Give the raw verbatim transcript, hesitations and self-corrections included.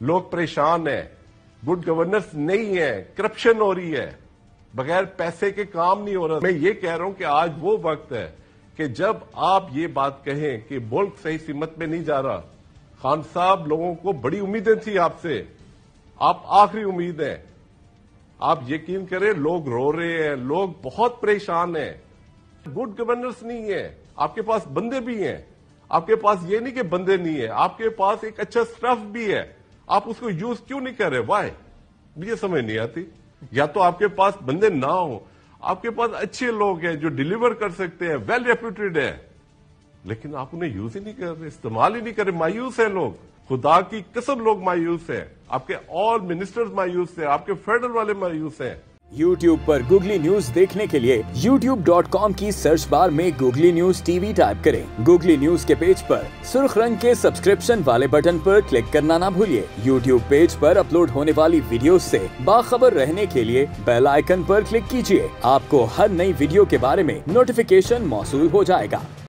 लोग परेशान हैं, गुड गवर्नेंस नहीं है, करप्शन हो रही है, बगैर पैसे के काम नहीं हो रहा। मैं ये कह रहा हूं कि आज वो वक्त है कि जब आप ये बात कहें कि मुल्क सही सिमत में नहीं जा रहा। खान साहब, लोगों को बड़ी उम्मीदें थी आपसे, आप आखिरी उम्मीद है। आप यकीन करें, लोग रो रहे हैं, लोग बहुत परेशान हैं। गुड गवर्नेंस नहीं है, आपके पास बंदे भी हैं, आपके पास ये नहीं कि बंदे नहीं है, आपके पास एक अच्छा स्टाफ भी है, आप उसको यूज क्यों नहीं कर रहे? वाई? मुझे समझ नहीं आती। या तो आपके पास बंदे ना हो, आपके पास अच्छे लोग हैं जो डिलीवर कर सकते हैं, वेल रेप्यूटेड है, लेकिन आप उन्हें यूज ही नहीं कर रहे, इस्तेमाल ही नहीं कर रहे। मायूस है लोग, खुदा की कसम लोग मायूस है। आपके ऑल मिनिस्टर्स मायूस है, आपके फेडरल वाले मायूस हैं। YouTube पर गूगली न्यूज देखने के लिए यूट्यूब डॉट कॉम की सर्च बार में गूगली न्यूज टीवी टाइप करें। गूगली न्यूज के पेज पर सुर्ख रंग के सब्सक्रिप्शन वाले बटन पर क्लिक करना ना भूलिए। YouTube पेज पर अपलोड होने वाली वीडियोस से बाखबर रहने के लिए बेल आइकन पर क्लिक कीजिए। आपको हर नई वीडियो के बारे में नोटिफिकेशन मौसूल हो जाएगा।